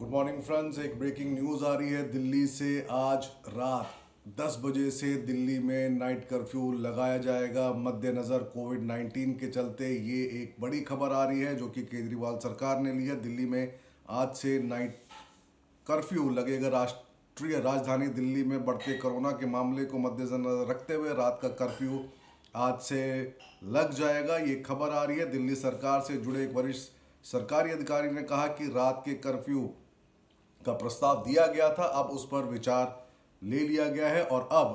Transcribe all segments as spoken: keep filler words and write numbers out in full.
Good morning friends. एक breaking news आ रही है दिल्ली से। आज रात दस बजे से दिल्ली में नाइट कर्फ्यू लगाया जाएगा मद्देनज़र कोविड नाइन्टीन के चलते। ये एक बड़ी खबर आ रही है जो कि केजरीवाल सरकार ने ली है। दिल्ली में आज से नाइट कर्फ्यू लगेगा। राष्ट्रीय राजधानी दिल्ली में बढ़ते कोरोना के मामले को मद्देनजर रखते हुए रात का कर्फ्यू आज से लग जाएगा। ये खबर आ रही है दिल्ली सरकार से जुड़े एक वरिष्ठ सरकारी अधिकारी ने कहा कि रात के कर्फ्यू का प्रस्ताव दिया गया था, अब उस पर विचार ले लिया गया है और अब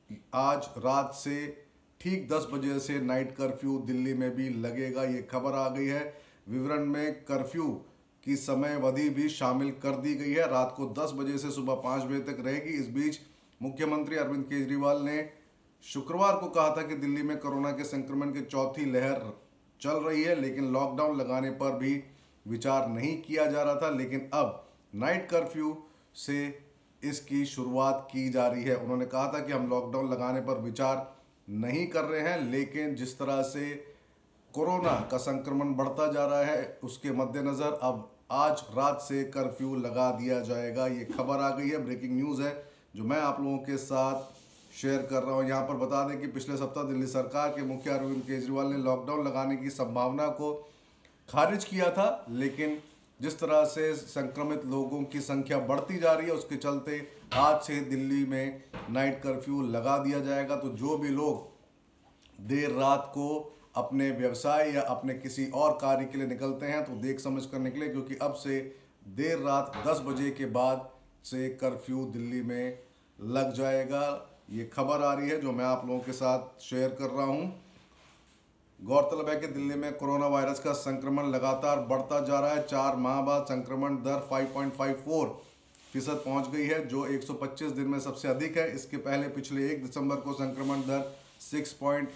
आज रात से ठीक दस बजे से नाइट कर्फ्यू दिल्ली में भी लगेगा। ये खबर आ गई है। विवरण में कर्फ्यू की समयावधि भी शामिल कर दी गई है। रात को दस बजे से सुबह पाँच बजे तक रहेगी। इस बीच मुख्यमंत्री अरविंद केजरीवाल ने शुक्रवार को कहा था कि दिल्ली में कोरोना के संक्रमण की चौथी लहर चल रही है, लेकिन लॉकडाउन लगाने पर भी विचार नहीं किया जा रहा था, लेकिन अब नाइट कर्फ्यू से इसकी शुरुआत की जा रही है। उन्होंने कहा था कि हम लॉकडाउन लगाने पर विचार नहीं कर रहे हैं, लेकिन जिस तरह से कोरोना का संक्रमण बढ़ता जा रहा है उसके मद्देनज़र अब आज रात से कर्फ्यू लगा दिया जाएगा। ये खबर आ गई है, ब्रेकिंग न्यूज़ है जो मैं आप लोगों के साथ शेयर कर रहा हूँ। यहाँ पर बता दें कि पिछले सप्ताह दिल्ली सरकार के मुखिया अरविंद केजरीवाल ने लॉकडाउन लगाने की संभावना को खारिज किया था, लेकिन जिस तरह से संक्रमित लोगों की संख्या बढ़ती जा रही है उसके चलते आज से दिल्ली में नाइट कर्फ्यू लगा दिया जाएगा। तो जो भी लोग देर रात को अपने व्यवसाय या अपने किसी और कार्य के लिए निकलते हैं तो देख समझ कर निकले, क्योंकि अब से देर रात दस बजे के बाद से कर्फ्यू दिल्ली में लग जाएगा। ये खबर आ रही है जो मैं आप लोगों के साथ शेयर कर रहा हूँ। गौरतलब है कि दिल्ली में कोरोना वायरस का संक्रमण लगातार बढ़ता जा रहा है। चार माह बाद संक्रमण दर पाँच पॉइंट पाँच चार फीसद पहुँच गई है, जो एक सौ पच्चीस दिन में सबसे अधिक है। इसके पहले पिछले एक दिसंबर को संक्रमण दर छह पॉइंट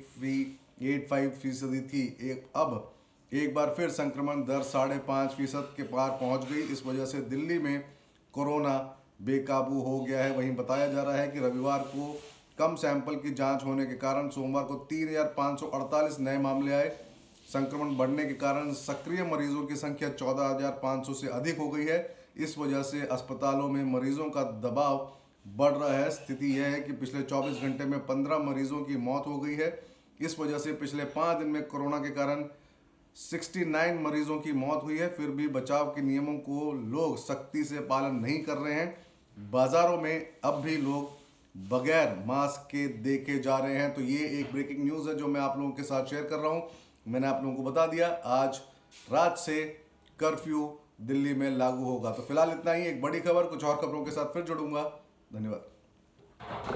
आठ पाँच फीसदी थी। एक अब एक बार फिर संक्रमण दर साढ़े पाँच फीसद के पार पहुँच गई। इस वजह से दिल्ली में कोरोना बेकाबू हो गया है। वहीं बताया जा रहा है कि रविवार को कम सैंपल की जांच होने के कारण सोमवार को तीन हजार पाँच सौ अड़तालीस नए मामले आए। संक्रमण बढ़ने के कारण सक्रिय मरीजों की संख्या चौदह हजार पाँच सौ से अधिक हो गई है। इस वजह से अस्पतालों में मरीजों का दबाव बढ़ रहा है। स्थिति यह है कि पिछले चौबीस घंटे में पंद्रह मरीजों की मौत हो गई है। इस वजह से पिछले पाँच दिन में कोरोना के कारण उनहत्तर मरीजों की मौत हुई है। फिर भी बचाव के नियमों को लोग सख्ती से पालन नहीं कर रहे हैं। बाजारों में अब भी लोग बगैर मास्क के देखे जा रहे हैं। तो ये एक ब्रेकिंग न्यूज़ है जो मैं आप लोगों के साथ शेयर कर रहा हूँ। मैंने आप लोगों को बता दिया आज रात से कर्फ्यू दिल्ली में लागू होगा। तो फिलहाल इतना ही। एक बड़ी खबर कुछ और खबरों के साथ फिर जुड़ूंगा। धन्यवाद।